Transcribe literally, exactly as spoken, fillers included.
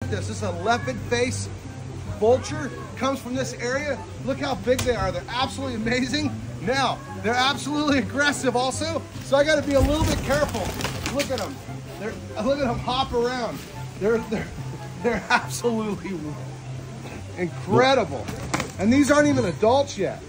at this. This is a Lappet Faced Vulture. Comes from this area. Look how big they are. They're absolutely amazing. Now, they're absolutely aggressive also, so I gotta be a little bit careful. Look at them. They're, look at them hop around. They're, they're, they're absolutely incredible. And these aren't even adults yet.